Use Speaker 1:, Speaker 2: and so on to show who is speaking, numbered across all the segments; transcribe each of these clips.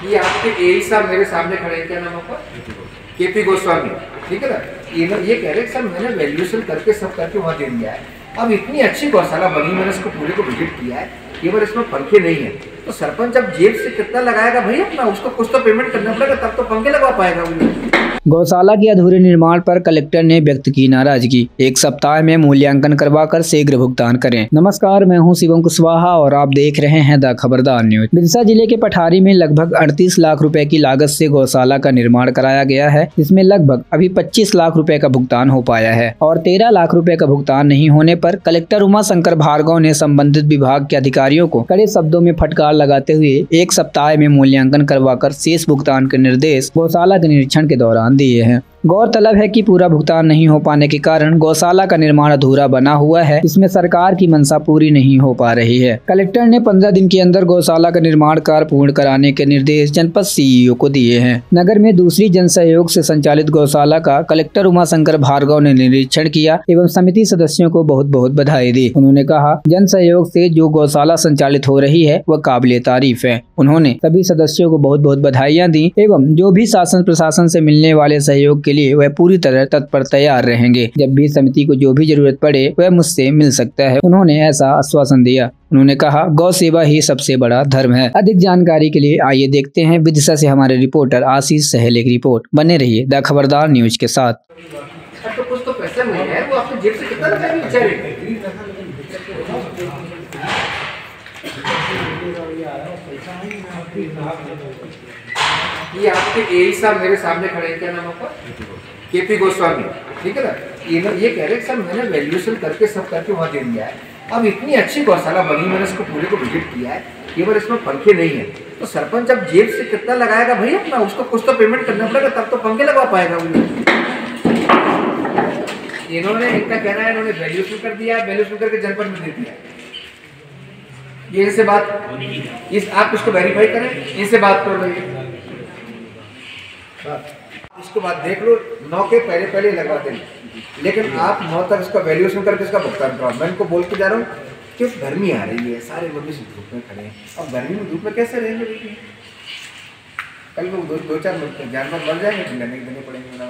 Speaker 1: ये आपके एई साहब मेरे सामने खड़े हैं, क्या नाम आपका? केपी गोस्वामी, ठीक है ना। ये कह रहे हैं सर मैंने वैल्यूएशन करके सब करके वहाँ दे दिया है। अब इतनी अच्छी गौशाला बनी, मैंने इसको पूरे को विजिट किया है, केवल इसमें पंखे नहीं है। तो सरपंच अब जेब से कितना लगाएगा भाई अपना, उसको कुछ तो पेमेंट करना पड़ेगा, तब तो पंखे लगवा पाएगा वो।
Speaker 2: गौशाला के अधूरे निर्माण पर कलेक्टर ने व्यक्त की नाराजगी। 1 सप्ताह में मूल्यांकन करवाकर शीघ्र भुगतान करें। नमस्कार, मैं हूं शिवम कुशवाहा और आप देख रहे हैं द खबरदार न्यूज। विदिशा जिले के पठारी में लगभग 38 लाख रुपए की लागत से गौशाला का निर्माण कराया गया है, जिसमें लगभग अभी 25 लाख रुपए का भुगतान हो पाया है और 13 लाख रुपए का भुगतान नहीं होने पर कलेक्टर उमा शंकर भार्गव ने संबंधित विभाग के अधिकारियों को कड़े शब्दों में फटकार लगाते हुए 1 सप्ताह में मूल्यांकन करवाकर शेष भुगतान के निर्देश गौशाला के निरीक्षण के दौरान दिए हैं। गौरतलब है कि पूरा भुगतान नहीं हो पाने के कारण गौशाला का निर्माण अधूरा बना हुआ है, इसमें सरकार की मंशा पूरी नहीं हो पा रही है। कलेक्टर ने 15 दिन के अंदर गौशाला का निर्माण कार्य पूर्ण कराने के निर्देश जनपद सीईओ को दिए हैं। नगर में दूसरी जन सहयोग से संचालित गौशाला का कलेक्टर उमा शंकर भार्गव ने निरीक्षण किया एवं समिति सदस्यों को बहुत बहुत बधाई दी। उन्होंने कहा, जन सहयोग से जो गौशाला संचालित हो रही है वह काबिले तारीफ है। उन्होंने सभी सदस्यों को बहुत बहुत बधाइयाँ दी एवं जो भी शासन प्रशासन से मिलने वाले सहयोग के लिए वह पूरी तरह तत्पर तैयार रहेंगे। जब भी समिति को जो भी जरूरत पड़े वह मुझसे मिल सकता है। उन्होंने ऐसा आश्वासन दिया। उन्होंने कहा, गौ सेवा ही सबसे बड़ा धर्म है। अधिक जानकारी के लिए आइए देखते हैं विदिशा से हमारे रिपोर्टर आशीष सहले की रिपोर्ट। बने रहिए द खबरदार न्यूज के साथ।
Speaker 1: तो कुछ तो पैसा नहीं है, वो आपने जेब से कितना लगाएंगे बेचारे? ये आपके एई साहब मेरे सामने खड़े हैं, क्या नाम आपका? केपी गोस्वामी, ठीक है ना। ये कह रहे हैं सर मैंने वैल्यूएशन करके सब करके वहाँ दे दिया है। अब इतनी अच्छी गौशाला बनी, मैंने इसको पूरे को विजिट किया है, केवल इसमें पंखे नहीं है। तो सरपंच अब जेब से कितना लगाएगा भाई अपना, उसको कुछ तो पेमेंट करना पड़ेगा, तब तो पंखे लगवा पाएगा वो। इन्होंने इनका कहना है इन्होंने वैल्यूएशन कर दिया, वैल्यूएशन करके जनपद में दे दिया। ये इनसे बात आप इसको वेरीफाई करें, इनसे बात कर लो। इसको बात देख लो, 9 के पहले लगवा देंगे, लेकिन आप 9 तक इसका वैल्यूएशन करके इसका भुगतान कराओ। मैं इनको बोल के जा रहा हूँ कि गर्मी आ रही है, सारे लोग इस धूप में खड़े हैं, अब गर्मी में धूप में कैसे रहेंगे? कल को 2-4 जानवर मर जाएंगे, लेने देने पड़ेंगे।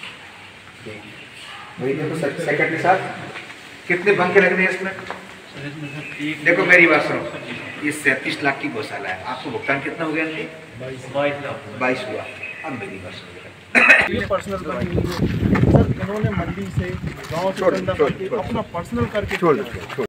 Speaker 1: वही देखो सेक्रेटरी साहब कितने पंखे लग रहे हैं इसमें? देखो मेरी बात सुनो, ये 37 लाख की गौशाला है, आपको भुगतान कितना हो गया? 22 हुआ। अब मेरी बात सुनो,
Speaker 3: ये पर्सनल सर इन्होंने मंडी से गांव से अपना पर्सनल करके